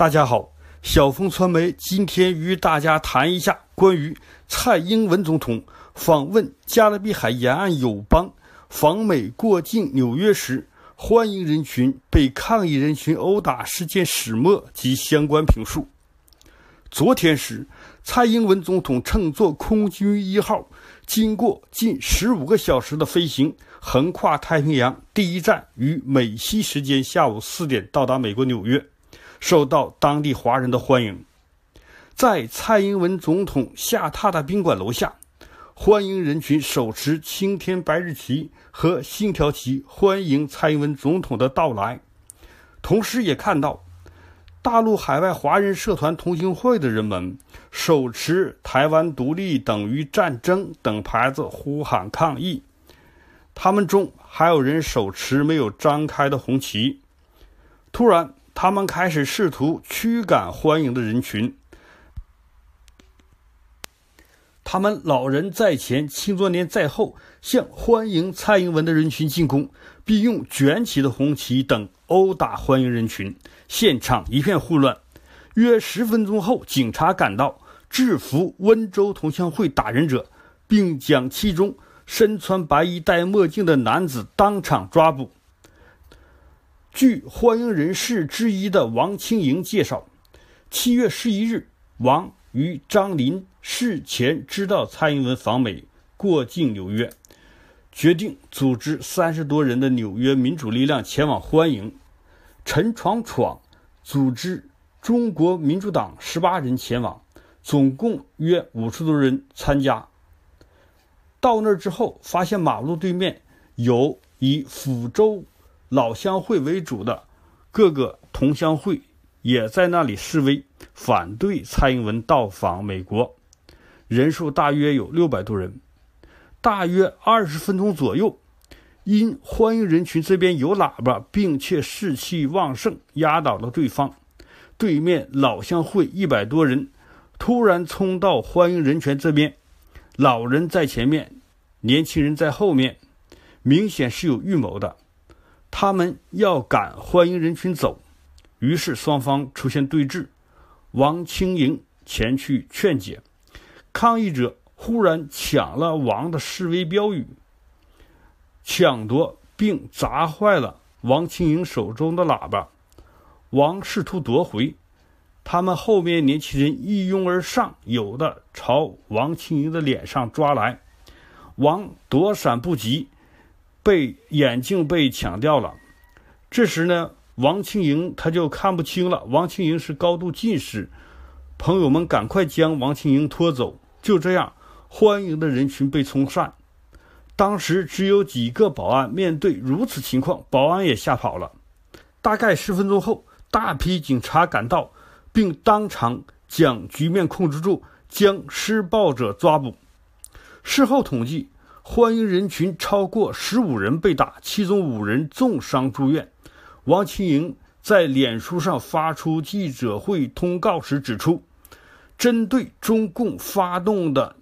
大家好，小峰传媒今天与大家谈一下关于蔡英文总统访问加勒比海沿岸友邦访美过境纽约时，欢迎人群被抗议人群殴打事件始末及相关评述。昨天时，蔡英文总统乘坐空军1号，经过近15个小时的飞行，横跨太平洋，第一站于美西时间下午4点到达美国纽约，受到当地华人的欢迎。在蔡英文总统下榻的宾馆楼下，欢迎人群手持青天白日旗和星条旗欢迎蔡英文总统的到来，同时也看到大陆海外华人社团同心会的人们手持台湾独立等于战争等牌子呼喊抗议，他们中还有人手持没有张开的红旗。突然他们开始试图驱赶欢迎的人群，他们老人在前，青壮年在后，向欢迎蔡英文的人群进攻，并用卷起的红旗等殴打欢迎人群，现场一片混乱。约10分钟后，警察赶到，制服温州同乡会打人者，并将其中身穿白衣戴墨镜的男子当场抓捕。据欢迎人士之一的王清莹介绍，7月11日，王与张林事前知道蔡英文访美过境纽约，决定组织30多人的纽约民主力量前往欢迎。陈闯组织中国民主党18人前往，总共约50多人参加。到那儿之后，发现马路对面有以福州老乡会为主的各个同乡会也在那里示威，反对蔡英文到访美国，人数大约有600多人。大约20分钟左右，因欢迎人群这边有喇叭，并且士气旺盛，压倒了对方。对面老乡会100多人突然冲到欢迎人群这边，老人在前面，年轻人在后面，明显是有预谋的，他们要赶欢迎人群走。于是双方出现对峙，王清莹前去劝解，抗议者忽然抢了王的示威标语，抢夺并砸坏了王清莹手中的喇叭。王试图夺回，他们后面年轻人一拥而上，有的朝王清莹的脸上抓来，王躲闪不及，眼镜被抢掉了。这时呢，王清莹他就看不清了，王清莹是高度近视，朋友们赶快将王清莹拖走。就这样，欢迎的人群被冲散。当时只有几个保安，面对如此情况，保安也吓跑了。大概10分钟后，大批警察赶到，并当场将局面控制住，将施暴者抓捕。事后统计，欢迎人群超过15人被打，其中5人重伤住院。王清莹在脸书上发出记者会通告时指出，针对中共发动的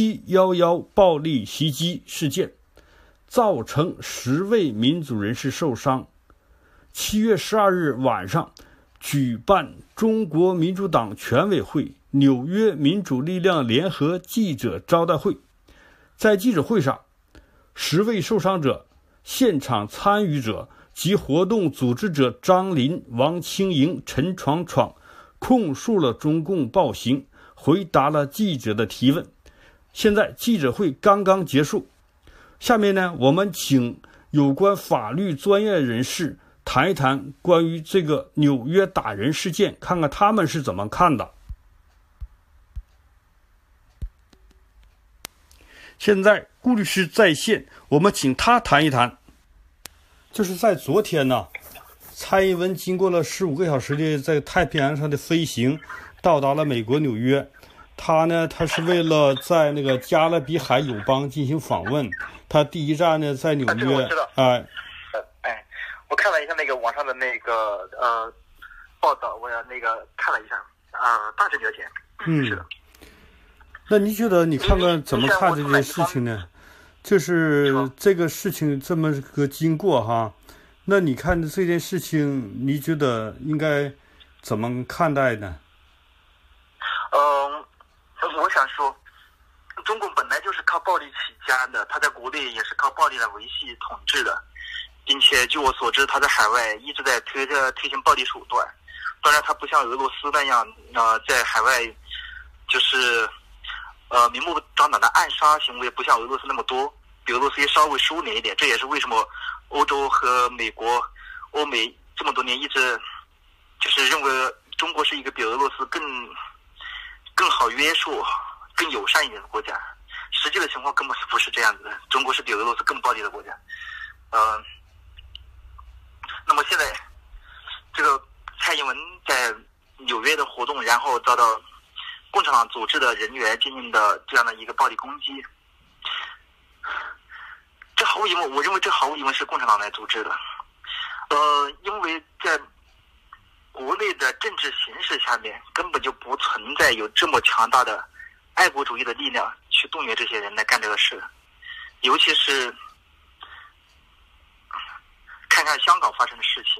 711暴力袭击事件，造成10位民主人士受伤。7月12日晚上举办中国民主党全委会纽约民主力量联合记者招待会，在记者会上，10位受伤者、现场参与者及活动组织者张林、王清莹、陈闯控诉了中共暴行，回答了记者的提问。现在记者会刚刚结束，下面呢，我们请有关法律专业人士谈一谈关于这个纽约打人事件，看看他们是怎么看的。现在顾律师在线，我们请他谈一谈。就是在昨天呢，蔡英文经过了15个小时的在太平洋上的飞行，到达了美国纽约。他是为了在那个加勒比海友邦进行访问，他第一站呢在纽约。 我看了一下那个网上的那个报道，我那个看了一下，大致了解。是的。 那你觉得你看看怎么看这件事情呢？就是这个事情这么个经过哈，那你看这件事情，你觉得应该怎么看待呢？ 我想说，中共本来就是靠暴力起家的，他在国内也是靠暴力来维系统治的，并且据我所知，他在海外一直在推行暴力手段。当然，他不像俄罗斯那样，在海外就是明目张胆的暗杀行为，不像俄罗斯那么多，比俄罗斯也稍微收敛一点。这也是为什么欧洲和美国、欧美这么多年一直就是认为中国是一个比俄罗斯更好约束、更友善一点的国家。实际的情况根本不是这样子的，中国是比俄罗斯更暴力的国家。那么现在这个蔡英文在纽约的活动，然后遭到共产党组织的人员进行的这样的一个暴力攻击，这毫无疑问，我认为这毫无疑问是共产党来组织的。因为在国内的政治形势下面，根本就不存在有这么强大的爱国主义的力量去动员这些人来干这个事。尤其是看看香港发生的事情，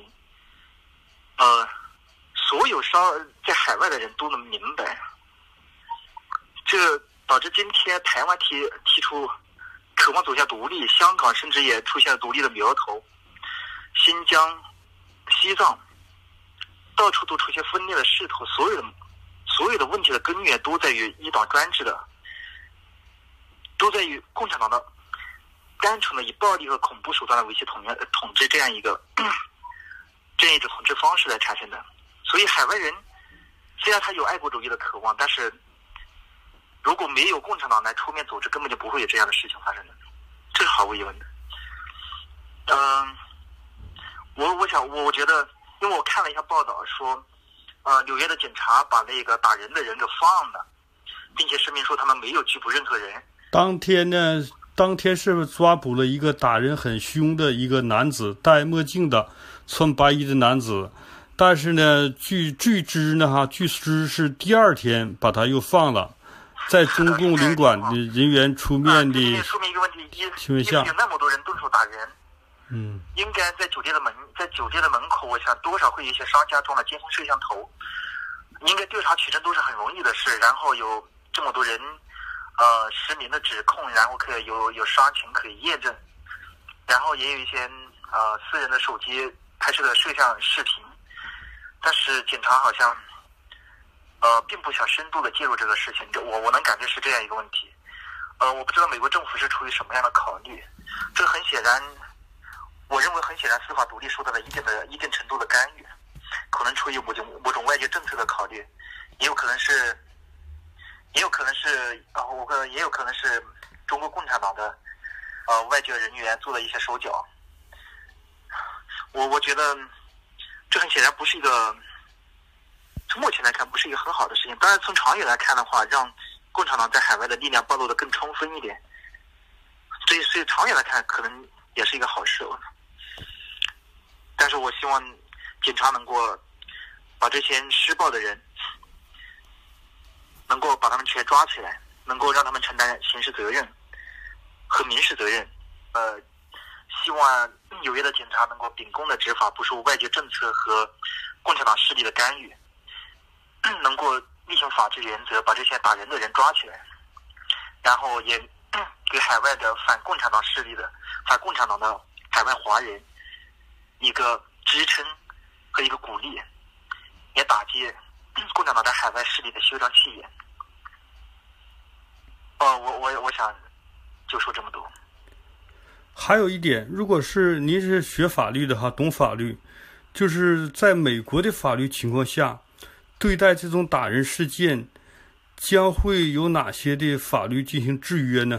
所有在海外的人都能明白，这导致今天台湾提出渴望走向独立，香港甚至也出现了独立的苗头，新疆、西藏到处都出现分裂的势头，所有的问题的根源都在于一党专制的，都在于共产党的单纯的以暴力和恐怖手段来维系统治这样一种统治方式来产生的。所以海外人虽然他有爱国主义的渴望，但是如果没有共产党来出面组织，根本就不会有这样的事情发生的，这是毫无疑问的。我觉得，因为我看了一下报道说，纽约的警察把那个打人的人给放了，并且声明说他们没有拘捕任何人。当天是抓捕了一个打人很凶的一个男子，戴墨镜的穿白衣的男子，但是呢，据知是第二天把他又放了，在中共领馆的人员出面的说明一个问题， 情况下， 有那么多人动手打人，应该在酒店的门口，我想多少会有一些商家装了监控摄像头，应该调查取证都是很容易的事。然后有这么多人实名的指控，然后可以有伤情可以验证，然后也有一些私人的手机拍摄的摄像视频，但是警察好像并不想深度的介入这个事情，我能感觉是这样一个问题。我不知道美国政府是出于什么样的考虑，这很显然，我认为很显然司法独立受到了一定程度的干预，可能出于某种外界政策的考虑，也有可能是中国共产党的外界人员做了一些手脚。我觉得这很显然不是一个，从目前来看不是一个很好的事情。当然从长远来看的话，让共产党在海外的力量暴露得更充分一点，所以长远来看可能也是一个好事。但是我希望警察能够把这些施暴的人能够把他们全抓起来，能够让他们承担刑事责任和民事责任。希望纽约的警察能够秉公的执法，不受外界政策和共产党势力的干预，能够厉行法治原则，把这些打人的人抓起来，然后也给海外的反共产党势力的反共产党的海外华人一个支撑和一个鼓励，也打击共产党在海外势力的嚣张气焰。我想就说这么多。 还有一点，如果是您是学法律的哈，懂法律，就是在美国的法律情况下，对待这种打人事件，将会有哪些的法律进行制约呢？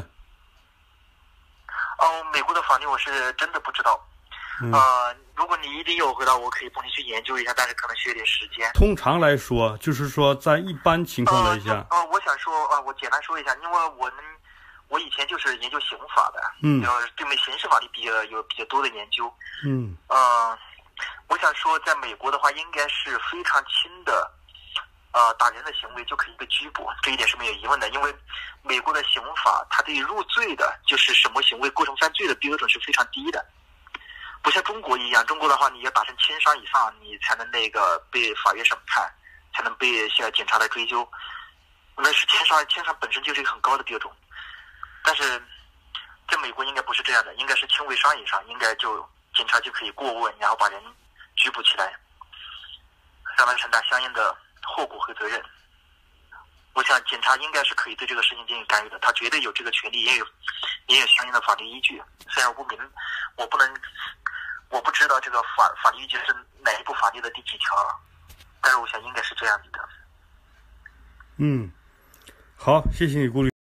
美国的法律我是真的不知道。如果你一定有回答，我可以帮你去研究一下，但是可能需要点时间。 通常来说，就是说在一般情况来下， 我想说我简单说一下，因为我以前就是研究刑法的，对刑事法律有比较多的研究。我想说，在美国的话，应该是非常轻的，打人的行为就可以被拘捕，这一点是没有疑问的。因为美国的刑法，它对于入罪的，就是什么行为构成犯罪的标准是非常低的， 不像中国一样，中国的话你要达成轻伤以上，你才能那个被法院审判，才能被警察来追究。那是轻伤本身就是一个很高的标准，但是在美国应该不是这样的，应该是轻微伤以上，应该警察就可以过问，然后把人拘捕起来，让他承担相应的后果和责任。我想警察应该是可以对这个事情进行干预的，他绝对有这个权利，也有相应的法律依据。虽然我不知道这个法律依据是哪一部法律的第几条，但是我想应该是这样子的。 好，谢谢你顾律。